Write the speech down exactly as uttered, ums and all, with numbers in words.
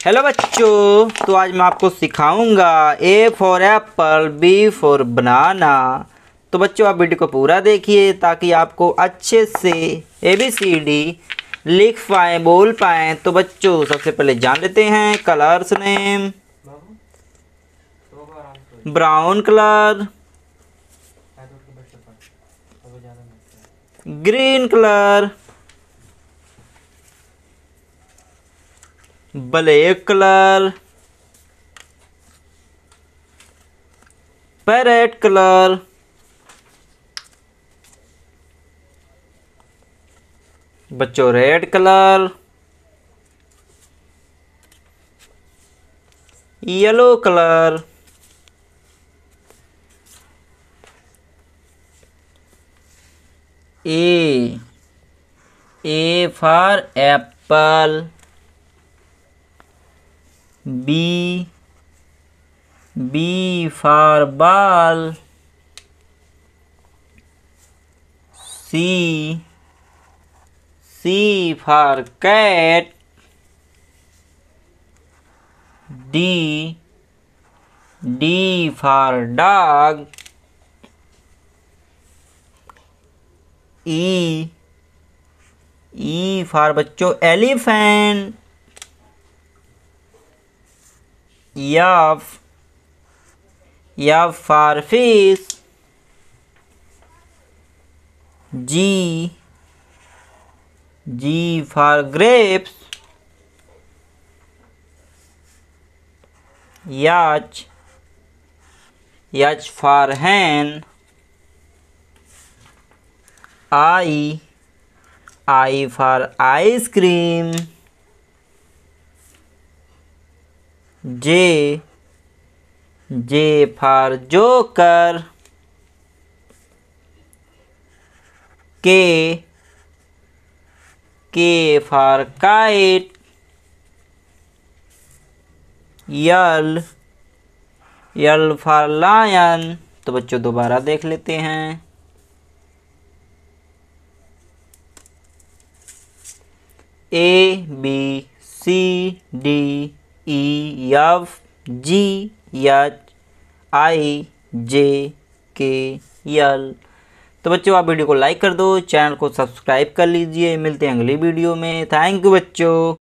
Hello बच्चों, तो आज मैं आपको सिखाऊंगा A for apple, B for banana. तो बच्चों आप वीडियो को पूरा देखिए ताकि आपको अच्छे से ए बी सी डी लिख पाएँ, बोल पाएँ। तो बच्चों सबसे पहले जान लेते हैं colours name. Brown colour, green colour, black colour, parrot colour, बच्चों red colour, yellow colour, A A for apple, B B for ball, C C for cat, D D for dog, E E for बच्चों elephant, F F for fish, G G for grapes, H H for hen, I I for ice cream, J J for joker, K K for kite, L L for lion. तो बच्चों दोबारा देख लेते हैं। A B C D E F G H I J K L. तो बच्चों आप video को लाइक कर दो, चैनल को सब्सक्राइब कर लीजिए। मिलते हैं अगली वीडियो में। थैंक यू बच्चों।